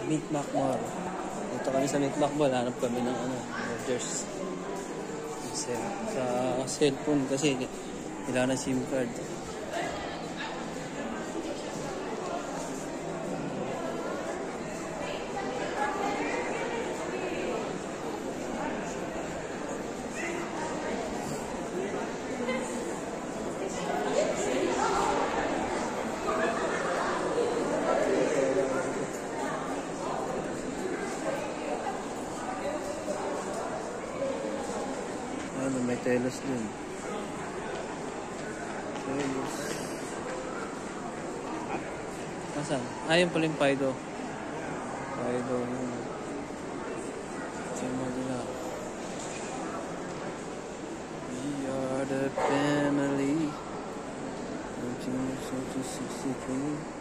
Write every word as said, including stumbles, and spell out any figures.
Meet Macmore. Dito kami sa Meet Macmore. Hanap kami ng ano, orders. Sa, sa cellphone kasi kailangan ng SIM card. Ano, may telos din. Telos. Asan? Ah, yun pala yung Fido. Fido yun. Sama nila. We are the family. nineteen sixty-three